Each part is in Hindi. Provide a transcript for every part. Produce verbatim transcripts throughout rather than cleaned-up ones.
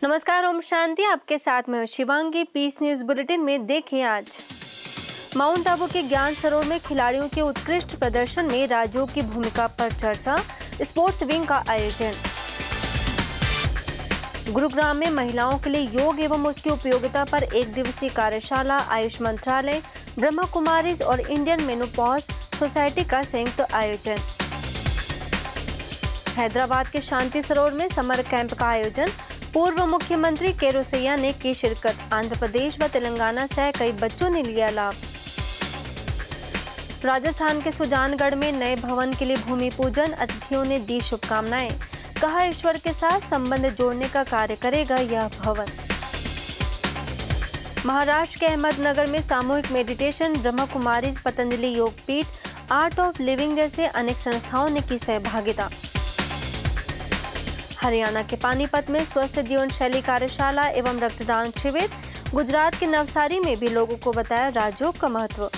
नमस्कार, ओम शांति। आपके साथ में शिवांगी। पीस न्यूज बुलेटिन में देखिए आज माउंट आबू के ज्ञान सरोवर में खिलाड़ियों के उत्कृष्ट प्रदर्शन में राज्यों की भूमिका पर चर्चा, स्पोर्ट्स विंग का आयोजन। गुरुग्राम में महिलाओं के लिए योग एवं उसकी उपयोगिता पर एक दिवसीय कार्यशाला, आयुष मंत्रालय, ब्रह्मा कुमारीज और इंडियन मेनोपॉज सोसाइटी का संयुक्त आयोजन। हैदराबाद के शांति सरोवर में समर कैंप का आयोजन, पूर्व मुख्यमंत्री के रोसैया ने की शिरकत। आंध्र प्रदेश व तेलंगाना से कई बच्चों ने लिया लाभ। राजस्थान के सुजानगढ़ में नए भवन के लिए भूमि पूजन, अतिथियों ने दी शुभकामनाएं। कहा, ईश्वर के साथ संबंध जोड़ने का कार्य करेगा यह भवन। महाराष्ट्र के अहमदनगर में सामूहिक मेडिटेशन, ब्रह्मा कुमारीज, पतंजलि योग पीठ, आर्ट ऑफ लिविंग जैसे अनेक संस्थाओं ने की सहभागिता। हरियाणा के पानीपत में स्वस्थ जीवन शैली कार्यशाला एवं रक्तदान शिविर। गुजरात के नवसारी में भी लोगों को बताया राजयोग का महत्व।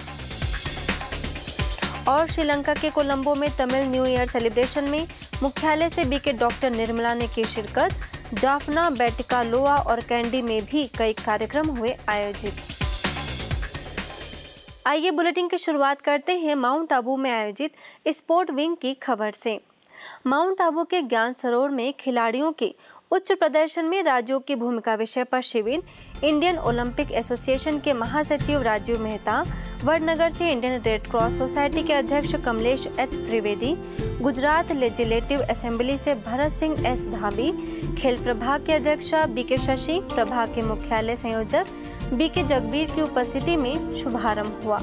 और श्रीलंका के कोलंबो में तमिल न्यू ईयर सेलिब्रेशन में मुख्यालय से बीके डॉक्टर निर्मला ने की शिरकत। जाफना, बैटिका लोआ और कैंडी में भी कई कार्यक्रम हुए आयोजित। आइए बुलेटिन की शुरुआत करते हैं माउंट आबू में आयोजित स्पोर्ट विंग की खबर से। माउंट आबू के ज्ञान सरोवर में खिलाड़ियों के उच्च प्रदर्शन में राज्यों की भूमिका विषय पर शिविर। इंडियन ओलंपिक एसोसिएशन के महासचिव राजीव मेहता, वडनगर से इंडियन रेड क्रॉस सोसाइटी के अध्यक्ष Kamlesh H Trivedi, Gujarat legislative assembly से भरत सिंह एस धाबी, खेल प्रभाग के अध्यक्ष बीके शशि, प्रभाग के मुख्यालय संयोजक बीके जगबीर की उपस्थिति में शुभारंभ हुआ।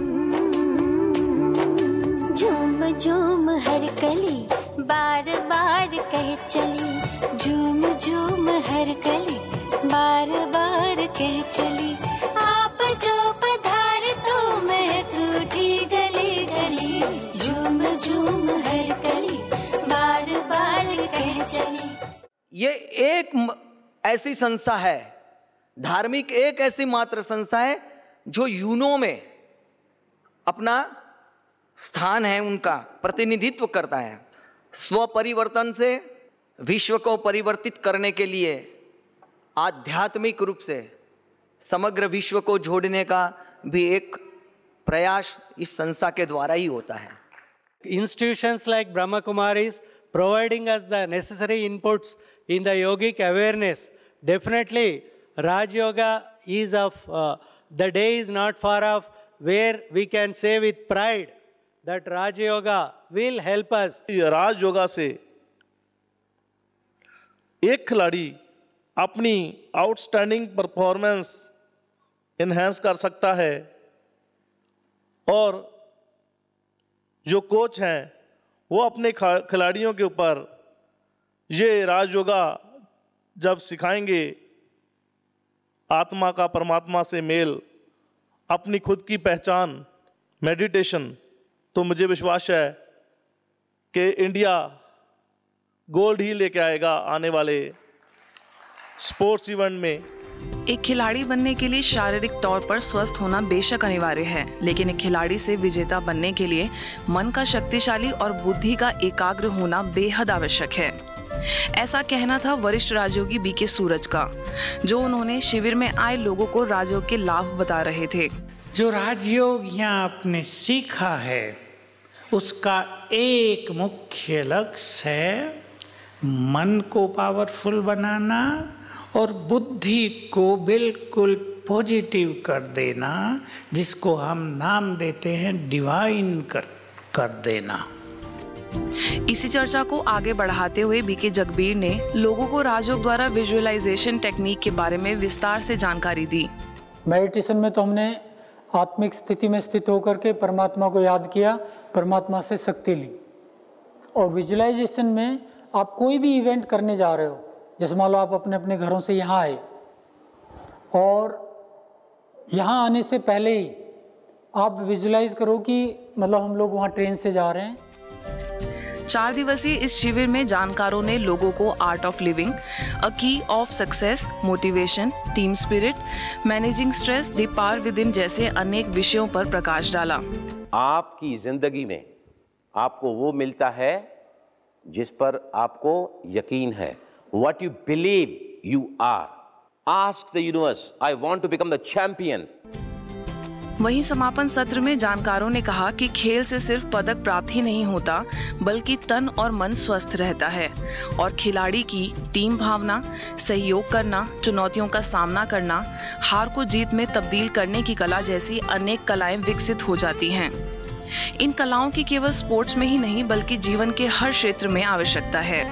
झूम झूम हर कली बार बार कह चली, झूम झूम हर कली बार बार कह चली, आप जो पधार तो महक उठी गली गली, झूम झूम हर कली बार बार कह चली। ये एक ऐसी संस्था है, धार्मिक एक ऐसी मात्र संस्था है जो यूनो में अपना स्थान है, उनका प्रतिनिधित्व करता है। स्व परिवर्तन से विश्व को परिवर्तित करने के लिए आध्यात्मिक रूप से समग्र विश्व को जोड़ने का भी एक प्रयास इस संस्था के द्वारा ही होता है। Institutions like Brahma Kumaris providing us the necessary inputs in the yogic awareness. Definitely Raj Yoga is of uh, the day is not far off where we can say with pride that Raj Yoga will help us. राज योगा से एक खिलाड़ी अपनी आउटस्टैंडिंग परफॉर्मेंस इन्हेंस कर सकता है और जो कोच हैं वो अपने खिलाड़ियों के ऊपर ये राज योगा जब सिखाएंगे, आत्मा का परमात्मा से मेल, अपनी खुद की पहचान, मेडिटेशन, तो मुझे विश्वास है कि इंडिया गोल्ड ही लेके आएगा आने वाले स्पोर्ट्स इवेंट में। एक खिलाड़ी बनने के लिए शारीरिक तौर पर स्वस्थ होना बेशक अनिवार्य है, लेकिन एक खिलाड़ी से विजेता बनने के लिए मन का शक्तिशाली और बुद्धि का एकाग्र होना बेहद आवश्यक है। ऐसा कहना था वरिष्ठ राजयोगी बीके सूरज का, जो उन्होंने शिविर में आए लोगों को राजयोग के लाभ बता रहे थे। जो राजयोग यहाँ आपने सीखा है उसका एक मुख्य लक्ष्य है मन को पावरफुल बनाना और बुद्धि को बिल्कुल पॉजिटिव कर देना, जिसको हम नाम देते हैं डिवाइन कर कर देना। इसी चर्चा को आगे बढ़ाते हुए बीके जगबीर ने लोगों को राजयोग द्वारा विजुअलाइजेशन टेक्निक के बारे में विस्तार से जानकारी दी। मेडिटेशन में तो हमने आत्मिक स्थिति में स्थित होकर के परमात्मा को याद किया, परमात्मा से शक्ति ली। और विजुअलाइजेशन में आप कोई भी इवेंट करने जा रहे हो, जैसे मान लो आप अपने अपने घरों से यहाँ आए और यहाँ आने से पहले ही आप विजुअलाइज करो कि मतलब हम लोग वहाँ ट्रेन से जा रहे हैं। चार दिवसीय इस शिविर में जानकारों ने लोगों को art of living, a key of success, motivation, team spirit, managing stress, the power within जैसे अनेक विषयों पर प्रकाश डाला। आपकी जिंदगी में आपको वो मिलता है जिस पर आपको यकीन है। What you believe you are. Ask the universe, I want to become the champion. वहीं समापन सत्र में जानकारों ने कहा कि खेल से सिर्फ पदक प्राप्त ही नहीं होता, बल्कि तन और मन स्वस्थ रहता है और खिलाड़ी की टीम भावना, सहयोग करना, चुनौतियों का सामना करना, हार को जीत में तब्दील करने की कला जैसी अनेक कलाएं विकसित हो जाती हैं। इन कलाओं की केवल स्पोर्ट्स में ही नहीं बल्कि जीवन के हर क्षेत्र में आवश्यकता है।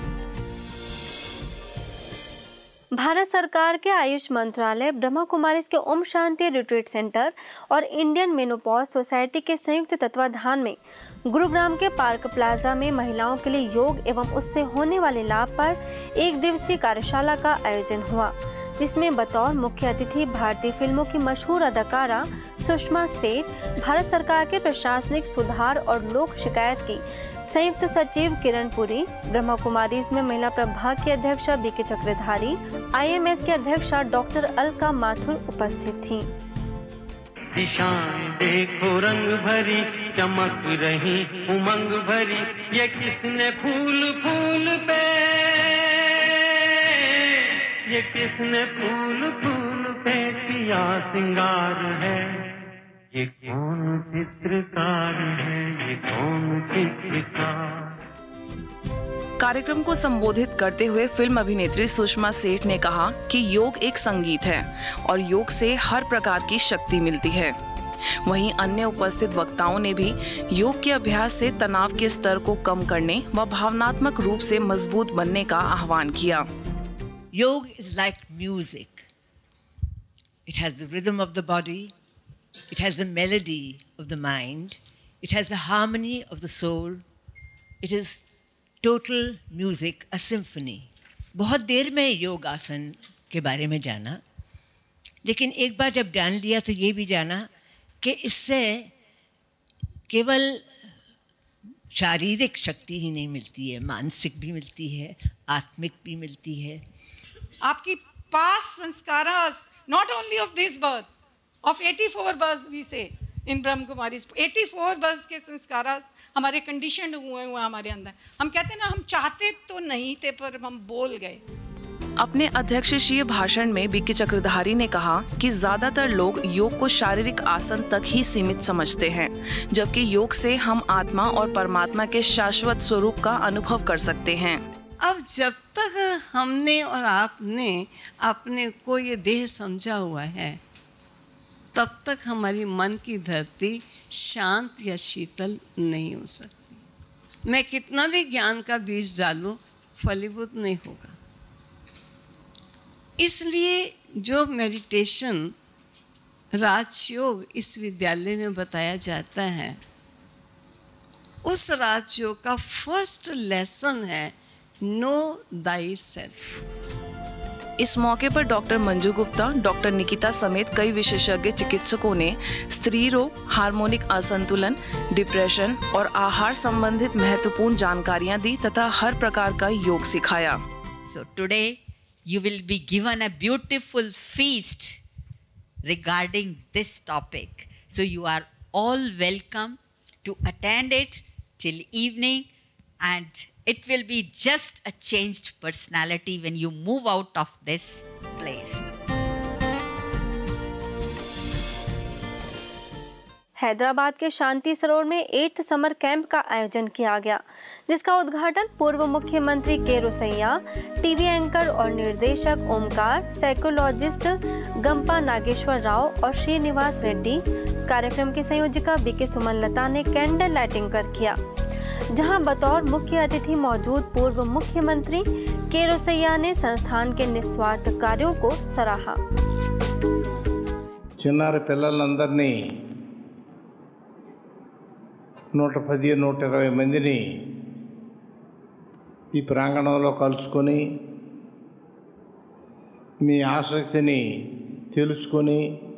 भारत सरकार के आयुष मंत्रालय, ब्रह्मा कुमारीज के ओम शांति रिट्रीट सेंटर और इंडियन मेनोपॉज सोसाइटी के संयुक्त तत्वाधान में गुरुग्राम के पार्क प्लाजा में महिलाओं के लिए योग एवं उससे होने वाले लाभ पर एक दिवसीय कार्यशाला का आयोजन हुआ, जिसमें बतौर मुख्य अतिथि भारतीय फिल्मों की मशहूर अदाकारा सुषमा सेठ, भारत सरकार के प्रशासनिक सुधार और लोक शिकायत की संयुक्त सचिव किरण पुरी, ब्रह्मा कुमारीज में महिला प्रभाग की अध्यक्षा बीके चक्रधारी, आईएमएस के अध्यक्षा डॉक्टर अलका माथुर उपस्थित थीं। दिशाएं देखो रंग भरी, चमक रही उमंग भरी, ये किसने फूल फूल पे, ये किसने फूल फूल पे किया सिंगार है, ये कौन चित्रकार है, ये कौन चित्रकार। कार्यक्रम को संबोधित करते हुए फिल्म अभिनेत्री सुषमा सेठ ने कहा कि योग एक संगीत है और योग से हर प्रकार की शक्ति मिलती है। वहीं अन्य उपस्थित वक्ताओं ने भी योग के अभ्यास से तनाव के स्तर को कम करने व भावनात्मक रूप से मजबूत बनने का आह्वान किया। Yoga is like music. It has the rhythm of the body, it has the melody of the mind, it has the harmony of the soul. It is total music, a symphony. बहुत देर में योग आसन के बारे में जाना, लेकिन एक बार जब जान लिया तो ये भी जाना कि इससे केवल शारीरिक शक्ति ही नहीं मिलती है, मानसिक भी मिलती है, आत्मिक भी मिलती है। आपकी past sanskaras, not only of this birth, of eighty-four births we say in Brahma Kumaris, eighty-four births के संस्कारास हमारे conditioned हुए हुए हमारे अंदर। हम कहते हैं ना, हम चाहते तो नहीं थे पर हम बोल गए। अपने अध्यक्षीय भाषण में बीके चक्रधारी ने कहा कि ज्यादातर लोग योग को शारीरिक आसन तक ही सीमित समझते हैं, जबकि योग से हम आत्मा और परमात्मा के शाश्वत स्वरूप का अनुभव कर सकते हैं। अब जब तक हमने और आपने अपने को ये देह समझा हुआ है, तब तक हमारी मन की धरती शांत या शीतल नहीं हो सकती। मैं कितना भी ज्ञान का बीज डालूं, फलीभूत नहीं होगा। इसलिए जो मेडिटेशन राजयोग इस विद्यालय में बताया जाता है, उस राजयोग का फर्स्ट लेसन है नो दाई सेल्फ। इस मौके पर डॉक्टर मंजू गुप्ता, डॉक्टर निकिता समेत कई विशेषज्ञ चिकित्सकों ने स्त्री रोग, हार्मोनिक असंतुलन, डिप्रेशन और आहार संबंधित महत्वपूर्ण जानकारियां दी तथा हर प्रकार का योग सिखाया। So today you will be given a beautiful feast regarding this topic. So you are all welcome to attend it till evening, and it will be just a changed personality when you move out of this place. Hyderabad के शांति सरोवर में एट्थ समर कैंप का आयोजन किया गया, जिसका उद्घाटन पूर्व मुख्यमंत्री के रोसैया, टीवी एंकर और निर्देशक ओमकार, साइकोलॉजिस्ट गंपा नागेश्वर राव और श्रीनिवास रेड्डी, कार्यक्रम की संयोजिका बीके सुमन लता ने कैंडल लाइटिंग कर किया, जहां बतौर मुख्य अतिथि मौजूद पूर्व मुख्यमंत्री के रोसैया ने संस्थान के निस्वार्थ कार्यों को सराहा। చిన్నారి పిల్లలందరినీ నూట పది నూట ఇరవై మందిని ఈ ప్రాంగణంలో కలుసుకొని మీ ఆసక్తిని తెలుసుకొని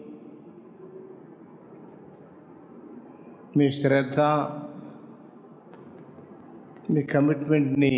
మీ శ్రద్ధ, మీ కమిట్మెంట్ని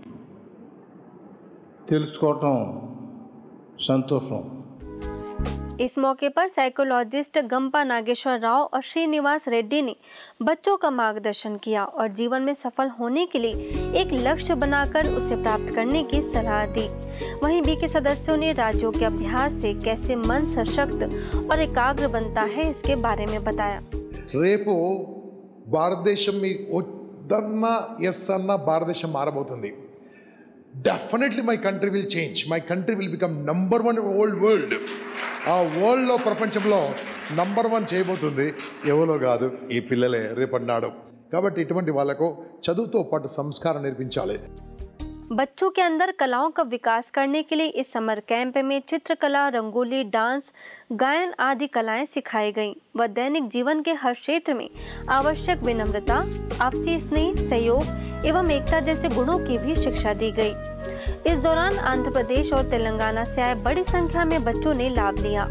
తెలుసుకోవటం సంతోషం। इस मौके पर साइकोलॉजिस्ट गंपा नागेश्वर राव और श्रीनिवास रेड्डी ने बच्चों का मार्गदर्शन किया और जीवन में सफल होने के लिए एक लक्ष्य बनाकर उसे प्राप्त करने की सलाह दी। वहीं बी के सदस्यों ने राज्यों के अभ्यास से कैसे मन सशक्त और एकाग्र बनता है इसके बारे में बताया। రేపు భారతదేశం మీ వద్దన్న ఎస్ అన్న భారతదేశం మారబోతుంది. Definitely my country will change. My country will become number one old world. ఆ వరల్డ్లో ప్రపంచంలో నంబర్ వన్ చేయబోతుంది ఎవరో కాదు, ఈ పిల్లలే రేపటి నాడు. కాబట్టి ఇటువంటి వాళ్ళకు చదువుతో పాటు సంస్కారం నేర్పించాలి. बच्चों के अंदर कलाओं का विकास करने के लिए इस समर कैंप में चित्रकला, रंगोली, डांस, गायन आदि कलाएं सिखाई गईं व दैनिक जीवन के हर क्षेत्र में आवश्यक विनम्रता, आपसी स्नेह, सहयोग एवं एकता जैसे गुणों की भी शिक्षा दी गई। इस दौरान आंध्र प्रदेश और तेलंगाना से आए बड़ी संख्या में बच्चों ने लाभ लिया।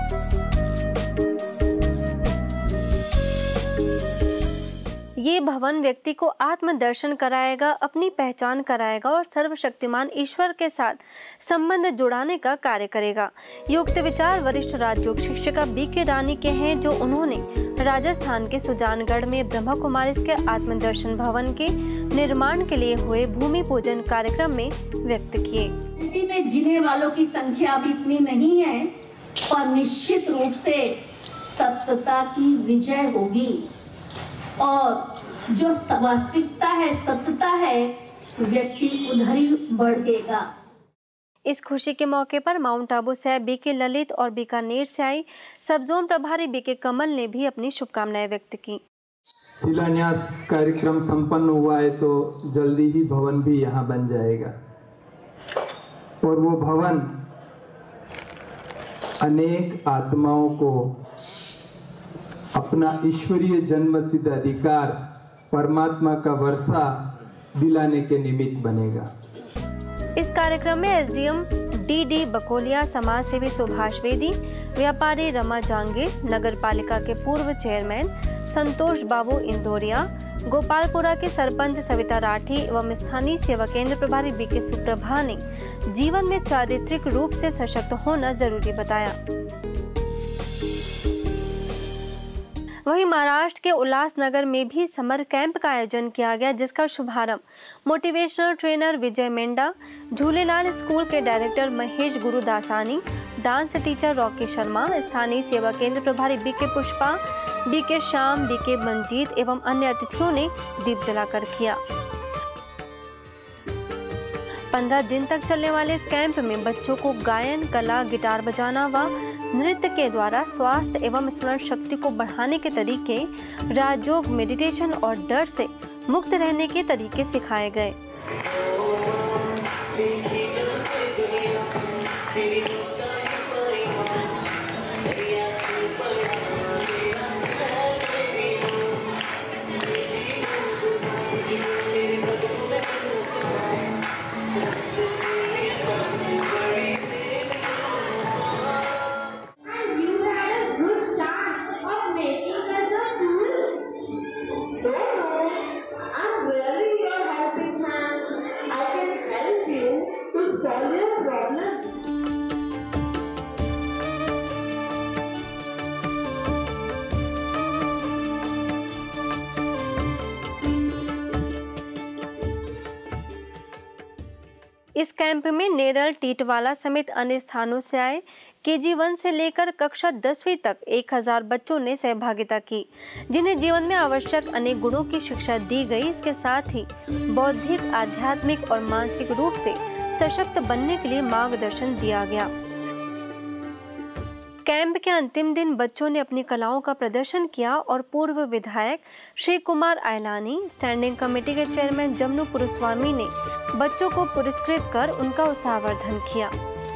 ये भवन व्यक्ति को आत्मदर्शन कराएगा, अपनी पहचान कराएगा और सर्वशक्तिमान ईश्वर के साथ संबंध जुड़ाने का कार्य करेगा। ये उक्त विचार वरिष्ठ राजयोग शिक्षिका बी के रानी के हैं, जो उन्होंने राजस्थान के सुजानगढ़ में ब्रह्मा कुमारीज के आत्मदर्शन भवन के निर्माण के लिए हुए भूमि पूजन कार्यक्रम में व्यक्त किए। में जीने वालों की संख्या अभी इतनी नहीं है और निश्चित रूप से सत्यता की विजय होगी और जो वास्तविकता है, सत्यता है, व्यक्ति उधर ही बढ़ेगा। इस खुशी के मौके पर माउंट आबू से आए बीके ललित और बीकानेर से आई सब जोन प्रभारी बीके कमल ने भी अपनी शुभकामनाएं व्यक्त की। शिलान्यास कार्यक्रम संपन्न हुआ है तो जल्दी ही भवन भी यहाँ बन जाएगा और वो भवन अनेक आत्माओं को अपना ईश्वरीय जन्मसिद्ध अधिकार परमात्मा का वर्षा दिलाने के निमित्त बनेगा। इस कार्यक्रम में एसडीएम डी डी बकोलिया, समाज सेवी सुभाष वेदी, व्यापारी रमा जांगीर, नगर पालिका के पूर्व चेयरमैन संतोष बाबू इंदौरिया, गोपालपुरा के सरपंच सविता राठी एवं स्थानीय सेवा केंद्र प्रभारी बीके सुप्रभा ने जीवन में चारित्रिक रूप से सशक्त होना जरूरी बताया। वहीं महाराष्ट्र के उल्लासनगर में भी समर कैंप का आयोजन किया गया, जिसका शुभारंभ motivational trainer Vijay Mendha, Jhulelal school के director Mahesh Gurudasani, dance teacher Rocky Sharma, स्थानीय सेवा केंद्र प्रभारी BK Pushpa, BK Shyam, BK Manjeet एवं अन्य अतिथियों ने दीप जलाकर किया। पंद्रह दिन तक चलने वाले इस कैंप में बच्चों को गायन, कला, गिटार बजाना व नृत्य के द्वारा स्वास्थ्य एवं स्मरण शक्ति को बढ़ाने के तरीके, राजयोग, मेडिटेशन और डर से मुक्त रहने के तरीके सिखाए गए। इस कैंप में नेरल, टीटवाला समेत अन्य स्थानों से आए केजी वन से लेकर कक्षा दसवीं तक एक हज़ार बच्चों ने सहभागिता की, जिन्हें जीवन में आवश्यक अनेक गुणों की शिक्षा दी गई। इसके साथ ही बौद्धिक, आध्यात्मिक और मानसिक रूप से सशक्त बनने के लिए मार्गदर्शन दिया गया। कैंप के अंतिम दिन बच्चों ने अपनी कलाओं का प्रदर्शन किया और पूर्व विधायक श्री कुमार आयलानी, स्टैंडिंग कमेटी के चेयरमैन जमनू पुरुस्वामी ने बच्चों को पुरस्कृत कर उनका उत्साहवर्धन किया।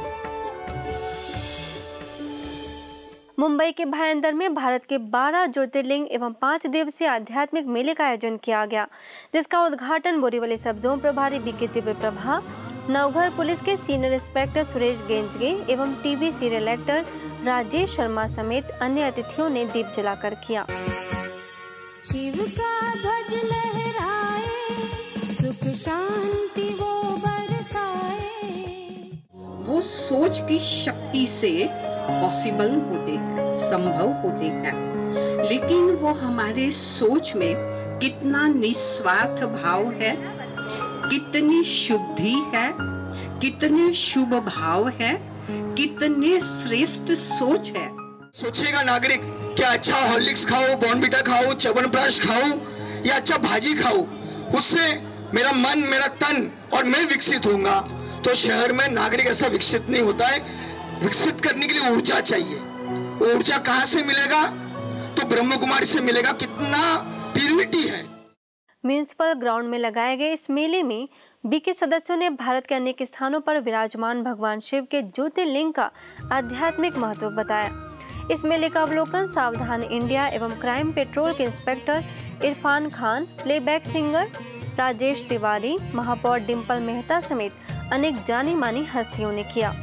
मुंबई के भायंदर में भारत के बारह ज्योतिर्लिंग एवं पाँच दिवसीय आध्यात्मिक मेले का आयोजन किया गया, जिसका उद्घाटन बोरीवली सब जोन प्रभारी बीके दिव्य प्रभा, नवघर पुलिस के सीनियर इंस्पेक्टर सुरेश गेंजगे एवं TV serial actor Rajesh Sharma समेत अन्य अतिथियों ने दीप जलाकर किया। शिव का ध्वज लहराए, सुख शांति वो बरसाए। वो सोच की शक्ति से पॉसिबल होते हैं, संभव होते हैं, लेकिन वो हमारे सोच में कितना निस्वार्थ भाव है, कितनी शुद्धि है, कितने शुभ भाव है, कितने श्रेष्ठ सोच है। सोचेगा नागरिक क्या अच्छा हॉर्लिक्स खाओ, बॉर्नविटा खाओ, च्यवनप्राश खाओ या अच्छा भाजी खाओ, उससे मेरा मन, मेरा तन और मैं विकसित होऊंगा। तो शहर में नागरिक ऐसा विकसित नहीं होता है। विकसित करने के लिए ऊर्जा चाहिए। वो ऊर्जा कहाँ से मिलेगा? तो ब्रह्म कुमारी से मिलेगा। कितना प्यूरिटी है। म्यूनिसिपल ग्राउंड में लगाए गए इस मेले में बीके सदस्यों ने भारत के अनेक स्थानों पर विराजमान भगवान शिव के ज्योतिर्लिंग का आध्यात्मिक महत्व बताया। इस मेले का अवलोकन सावधान इंडिया एवं क्राइम पेट्रोल के inspector Irfan Khan, playback singer Rajesh Tiwari, महापौर डिम्पल मेहता समेत अनेक जानी मानी हस्तियों ने किया।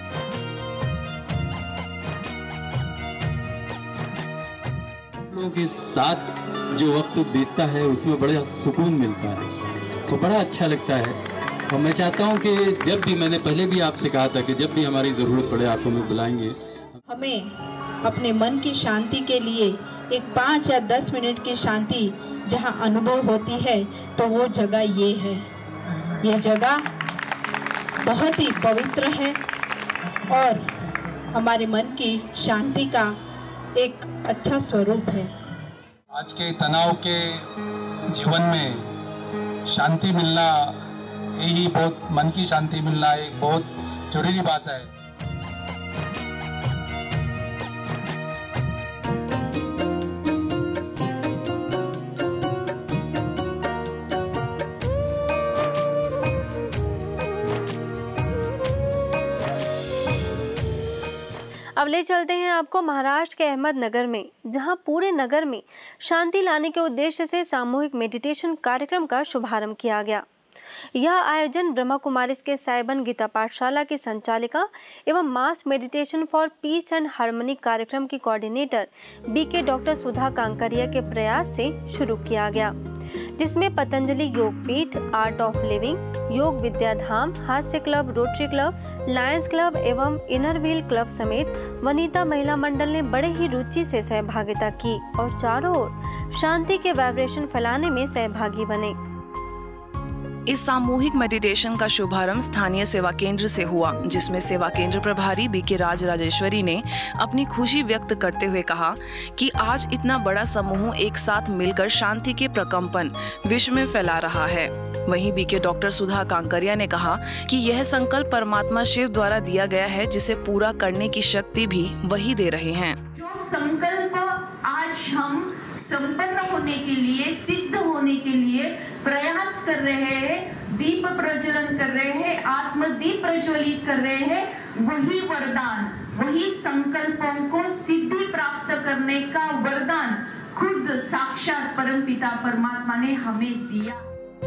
लोगों के साथ जो वक्त बीतता है उसमें बड़ा सुकून मिलता है, तो बड़ा अच्छा लगता है। और मैं चाहता हूं कि जब भी, मैंने पहले भी आपसे कहा था कि जब भी हमारी ज़रूरत पड़े आपको हमें बुलाएंगे। हमें अपने मन की शांति के लिए एक पाँच या दस मिनट की शांति जहां अनुभव होती है तो वो जगह ये है। यह जगह बहुत ही पवित्र है और हमारे मन की शांति का एक अच्छा स्वरूप है। आज के तनाव के जीवन में शांति मिलना, यही बहुत, मन की शांति मिलना एक बहुत जरूरी बात है। अब ले चलते हैं आपको महाराष्ट्र के अहमदनगर में, जहां पूरे नगर में शांति लाने के उद्देश्य से सामूहिक मेडिटेशन कार्यक्रम का शुभारंभ किया गया। यह आयोजन ब्रह्मा कुमारीज के साइबन गीता पाठशाला की संचालिका एवं mass meditation for peace and harmony कार्यक्रम की coordinator BK doctor Sudha Kankaria के प्रयास से शुरू किया गया, जिसमें Patanjali Yogpeeth, art of living, Yog Vidyadham, हास्य club, rotary club, lions club एवं इनर व्हील क्लब समेत वनिता महिला मंडल ने बड़े ही रुचि से सहभागिता की और चारों ओर शांति के वाइब्रेशन फैलाने में सहभागी बने। इस सामूहिक मेडिटेशन का शुभारंभ स्थानीय सेवा केंद्र से हुआ, जिसमें सेवा केंद्र प्रभारी बीके राज राजेश्वरी ने अपनी खुशी व्यक्त करते हुए कहा कि आज इतना बड़ा समूह एक साथ मिलकर शांति के प्रकंपन विश्व में फैला रहा है। वहीं बीके डॉक्टर सुधा कांकरिया ने कहा कि यह संकल्प परमात्मा शिव द्वारा दिया गया है, जिसे पूरा करने की शक्ति भी वही दे रहे हैं। जो संकल्प आज हम संपन्न होने के लिए, सिद्ध होने के लिए प्रयास कर रहे हैं, दीप प्रज्वलन कर रहे हैं, आत्मदीप प्रज्वलित कर रहे हैं, वही वरदान, वही संकल्पों को सिद्धि प्राप्त करने का वरदान खुद साक्षात परमपिता परमात्मा ने हमें दिया।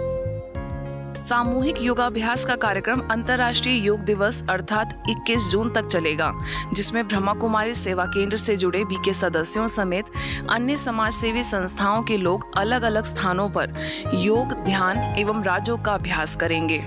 सामूहिक योगाभ्यास का कार्यक्रम अंतर्राष्ट्रीय योग दिवस अर्थात इक्कीस जून तक चलेगा, जिसमें ब्रह्मा कुमारी सेवा केंद्र से जुड़े बीके सदस्यों समेत अन्य समाज सेवी संस्थाओं के लोग अलग अलग स्थानों पर योग, ध्यान एवं राजयोग का अभ्यास करेंगे।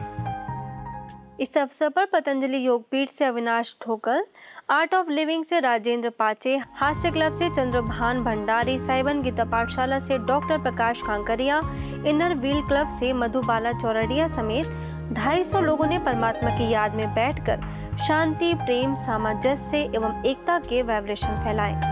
इस अवसर पर पतंजलि योगपीठ से अविनाश ठोकर, आर्ट ऑफ लिविंग से राजेंद्र पाचे, हास्य क्लब से चंद्रभान भंडारी, साइबन गीता पाठशाला से doctor Prakash Kankaria, inner wheel club से मधुबाला चौरडिया समेत ढाई सौ लोगों ने परमात्मा की याद में बैठकर शांति, प्रेम, सामंजस्य एवं एकता के वाइब्रेशन फैलाए।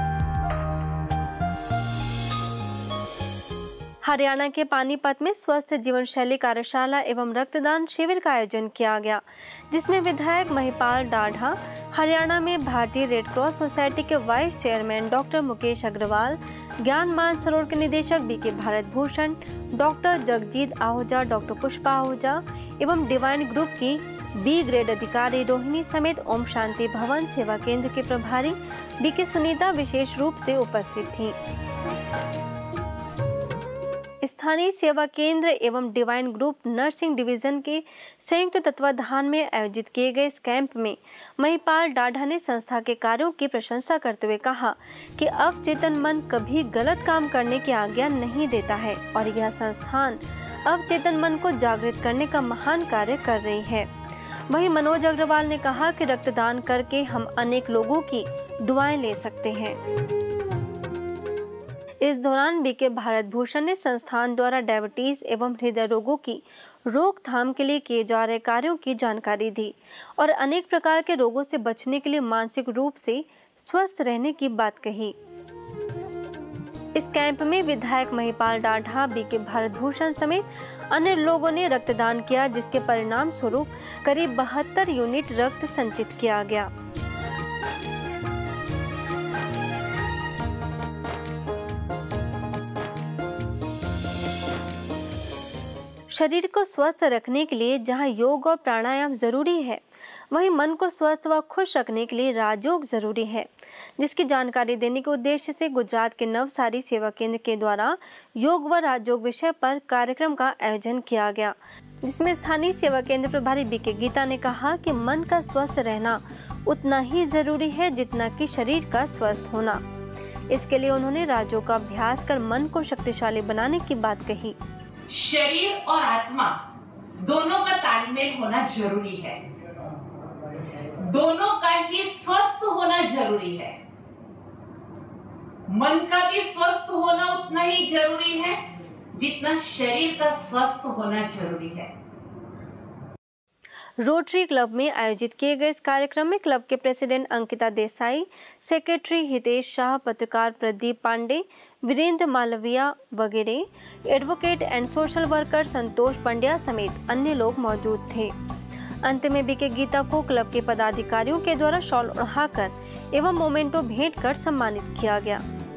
हरियाणा के पानीपत में स्वस्थ जीवन शैली कार्यशाला एवं रक्तदान शिविर का आयोजन किया गया, जिसमें विधायक महिपाल डाढ़ा, हरियाणा में भारतीय रेड क्रॉस सोसाइटी के vice chairman doctor Mukesh Agarwal, Gyan Mansarovar के निदेशक BK Bharat Bhushan, doctor Jagjit Ahuja, doctor Pushpa Ahuja एवं डिवाइन ग्रुप की बी ग्रेड अधिकारी रोहिणी समेत ओम शांति भवन सेवा केंद्र के प्रभारी बीके सुनीता विशेष रूप से उपस्थित थीं। स्थानीय सेवा केंद्र एवं डिवाइन ग्रुप नर्सिंग डिवीजन के संयुक्त तत्वाधान में आयोजित किए गए इस कैंप में महिपाल डाढ़ा ने संस्था के कार्यों की प्रशंसा करते हुए कहा कि अवचेतन मन कभी गलत काम करने की आज्ञा नहीं देता है और यह संस्थान अवचेतन मन को जागृत करने का महान कार्य कर रही है। वहीं मनोज अग्रवाल ने कहा कि रक्तदान करके हम अनेक लोगों की दुआएं ले सकते हैं। इस दौरान बीके भारत भूषण ने संस्थान द्वारा डायबिटीज एवं हृदय रोगों की रोकथाम के लिए किए जा रहे कार्यों की जानकारी दी और अनेक प्रकार के रोगों से बचने के लिए मानसिक रूप से स्वस्थ रहने की बात कही। इस कैंप में विधायक महिपाल डाढ़ा, बीके भारत भूषण समेत अन्य लोगों ने रक्तदान किया, जिसके परिणाम स्वरूप करीब बहत्तर यूनिट रक्त संचित किया गया। शरीर को स्वस्थ रखने के लिए जहां योग और प्राणायाम जरूरी है, वहीं मन को स्वस्थ व खुश रखने के लिए राजयोग जरूरी है, जिसकी जानकारी देने के उद्देश्य से गुजरात के नवसारी सेवा केंद्र के द्वारा योग व राजयोग विषय पर कार्यक्रम का आयोजन किया गया, जिसमें स्थानीय सेवा केंद्र प्रभारी बीके गीता ने कहा कि मन का स्वस्थ रहना उतना ही जरूरी है जितना कि शरीर का स्वस्थ होना। इसके लिए उन्होंने राजयोग का अभ्यास कर मन को शक्तिशाली बनाने की बात कही। शरीर और आत्मा दोनों का तालमेल होना जरूरी है, दोनों का ही स्वस्थ होना जरूरी है। मन का भी स्वस्थ होना उतना ही जरूरी है जितना शरीर का स्वस्थ होना जरूरी है। रोटरी क्लब में आयोजित किए गए इस कार्यक्रम में क्लब के प्रेसिडेंट अंकिता देसाई, सेक्रेटरी हितेश शाह, पत्रकार प्रदीप पांडे, वीरेंद्र मालविया वगैरह, advocate and social worker Santosh Pandya समेत अन्य लोग मौजूद थे। अंत में बीके गीता को क्लब के पदाधिकारियों के द्वारा शॉल ओढ़ाकर एवं मोमेंटो भेंट कर सम्मानित किया गया।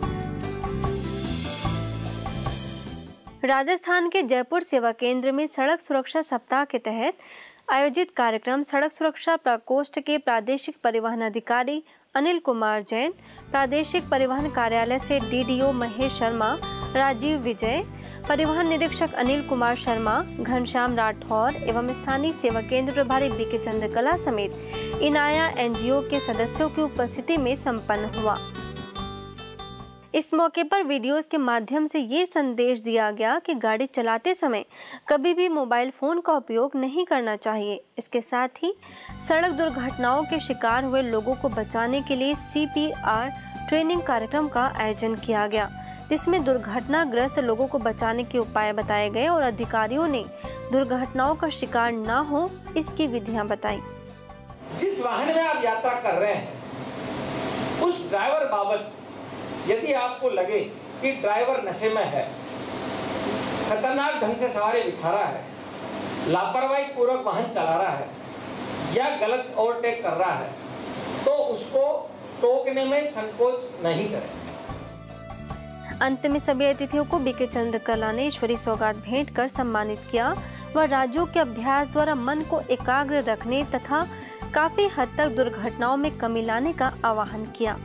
राजस्थान के जयपुर सेवा केंद्र में सड़क सुरक्षा सप्ताह के तहत आयोजित कार्यक्रम सड़क सुरक्षा प्रकोष्ठ के प्रादेशिक परिवहन अधिकारी अनिल कुमार जैन, प्रादेशिक परिवहन कार्यालय से डीडीओ महेश शर्मा, राजीव विजय, परिवहन निरीक्षक अनिल कुमार शर्मा, घनश्याम राठौर एवं स्थानीय सेवा केंद्र प्रभारी बीके चंद्रकला समेत इनाया एनजीओ के सदस्यों की उपस्थिति में संपन्न हुआ। इस मौके पर वीडियोस के माध्यम से ये संदेश दिया गया कि गाड़ी चलाते समय कभी भी मोबाइल फोन का उपयोग नहीं करना चाहिए। इसके साथ ही सड़क दुर्घटनाओं के शिकार हुए लोगों को बचाने के लिए सीपीआर ट्रेनिंग कार्यक्रम का आयोजन किया गया, जिसमें दुर्घटनाग्रस्त लोगों को बचाने के उपाय बताए गए और अधिकारियों ने दुर्घटनाओं का शिकार न हो इसकी विधियां बताई। जिस वाहन में आप यात्रा कर रहे हैं उस ड्राइवर बाबत यदि आपको लगे कि ड्राइवर नशे में है, खतरनाक ढंग से सवारी बिठा रहा है, लापरवाही पूर्वक वाहन चला रहा है या गलत ओवरटेक कर रहा है, तो उसको टोकने में संकोच नहीं करें। अंत में सभी अतिथियों को बीके चंद्रकला ने ईश्वरी सौगात भेंट कर सम्मानित किया व राजयोग के अभ्यास द्वारा मन को एकाग्र रखने तथा काफी हद तक दुर्घटनाओं में कमी लाने का आह्वान किया।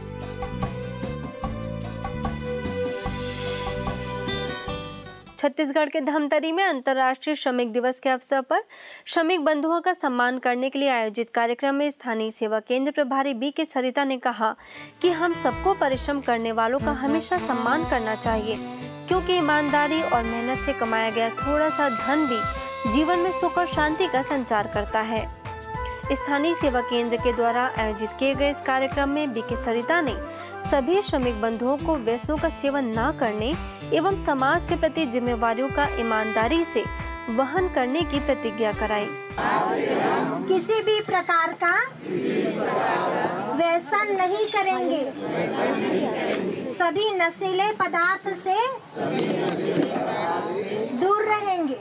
छत्तीसगढ़ के धमतरी में अंतर्राष्ट्रीय श्रमिक दिवस के अवसर पर श्रमिक बंधुओं का सम्मान करने के लिए आयोजित कार्यक्रम में स्थानीय सेवा केंद्र प्रभारी बीके सरिता ने कहा कि हम सबको परिश्रम करने वालों का हमेशा सम्मान करना चाहिए, क्योंकि ईमानदारी और मेहनत से कमाया गया थोड़ा सा धन भी जीवन में सुख और शांति का संचार करता है। स्थानीय सेवा केंद्र के द्वारा आयोजित किए गए इस कार्यक्रम में बीके सरिता ने सभी श्रमिक बंधुओं को व्यसनों का सेवन न करने एवं समाज के प्रति जिम्मेवारियों का ईमानदारी से वहन करने की प्रतिज्ञा कराई। किसी भी प्रकार का व्यसन नहीं करेंगे, सभी नशीले पदार्थ से दूर रहेंगे।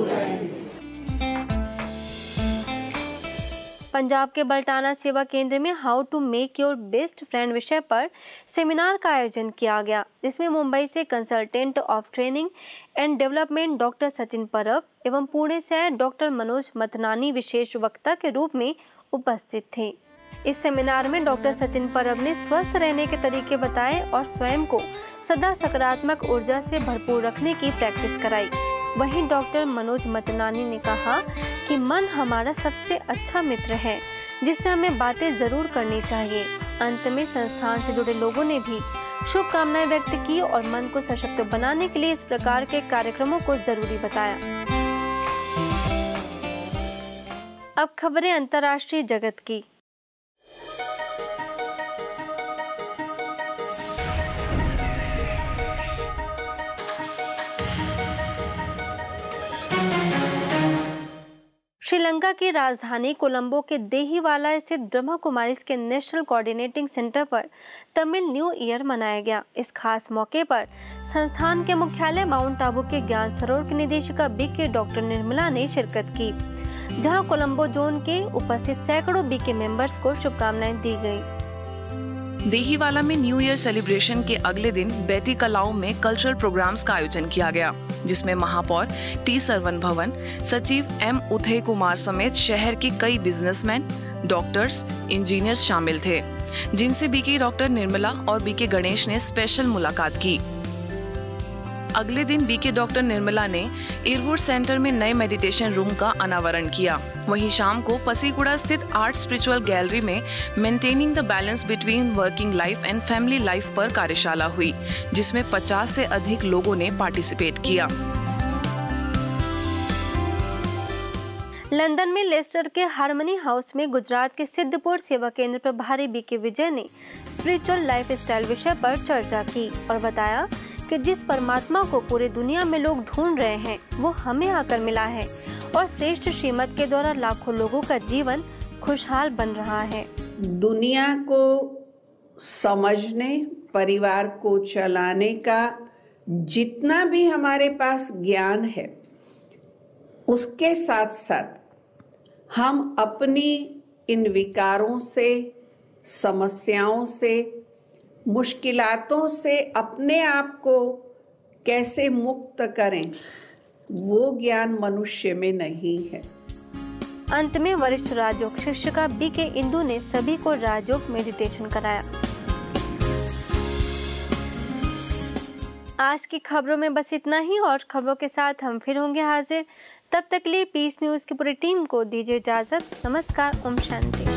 पंजाब के बल्टाना सेवा केंद्र में how to make your best friend विषय पर सेमिनार का आयोजन किया गया, जिसमें मुंबई से consultant of training and development doctor Sachin Parab एवं पुणे से डॉक्टर मनोज मतनानी विशेष वक्ता के रूप में उपस्थित थे। इस सेमिनार में डॉक्टर सचिन परब ने स्वस्थ रहने के तरीके बताए और स्वयं को सदा सकारात्मक ऊर्जा से भरपूर रखने की प्रैक्टिस कराई। वहीं डॉक्टर मनोज मतनानी ने कहा कि मन हमारा सबसे अच्छा मित्र है, जिससे हमें बातें जरूर करनी चाहिए। अंत में संस्थान से जुड़े लोगों ने भी शुभकामनाएं व्यक्त की और मन को सशक्त बनाने के लिए इस प्रकार के कार्यक्रमों को जरूरी बताया। अब खबरें अंतर्राष्ट्रीय जगत की। श्रीलंका की राजधानी कोलंबो के देहीवाला स्थित ब्रह्मा कुमारीज के नेशनल कोऑर्डिनेटिंग सेंटर पर तमिल न्यू ईयर मनाया गया। इस खास मौके पर संस्थान के मुख्यालय माउंट आबू के ज्ञान सरोवर की निदेशिका बी के डॉक्टर निर्मला ने शिरकत की, जहां कोलंबो जोन के उपस्थित सैकड़ों बी के मेंबर्स को शुभकामनाएं दी गई। देहीवाला में न्यू ईयर सेलिब्रेशन के अगले दिन बेटी कलाऊ में कल्चरल प्रोग्राम्स का आयोजन किया गया, जिसमें महापौर टी सरवन भवन, सचिव एम उदय कुमार समेत शहर के कई बिजनेसमैन, डॉक्टर्स, इंजीनियर्स शामिल थे, जिनसे बीके डॉक्टर निर्मला और बीके गणेश ने स्पेशल मुलाकात की। अगले दिन बीके डॉक्टर निर्मला ने इरवुड सेंटर में नए मेडिटेशन रूम का अनावरण किया। वहीं शाम को पसीकुड़ा स्थित आर्ट स्पिरिचुअल गैलरी में maintaining the balance between working life and family life पर कार्यशाला हुई, जिसमें पचास से अधिक लोगों ने पार्टिसिपेट किया। लंदन में लेस्टर के हार्मनी हाउस में गुजरात के सिद्धपुर सेवा केंद्र प्रभारी बीके विजय ने स्पिरिचुअल लाइफ स्टाइल विषय पर चर्चा की और बताया कि जिस परमात्मा को पूरी दुनिया में लोग ढूंढ रहे हैं वो हमें आकर मिला है और श्रेष्ठ श्रीमत के द्वारा लाखों लोगों का जीवन खुशहाल बन रहा है। दुनिया को समझने, परिवार को चलाने का जितना भी हमारे पास ज्ञान है, उसके साथ साथ हम अपनी इन विकारों से, समस्याओं से, मुश्किलातों से अपने आप को कैसे मुक्त करें, वो ज्ञान मनुष्य में नहीं है। अंत में वरिष्ठ राजयोग शिक्षिका बी के इंदु ने सभी को राजयोग मेडिटेशन कराया। आज की खबरों में बस इतना ही और खबरों के साथ हम फिर होंगे हाजिर। तब तक लिए पीस न्यूज की पूरी टीम को दीजिए इजाजत। नमस्कार, ओम शांति।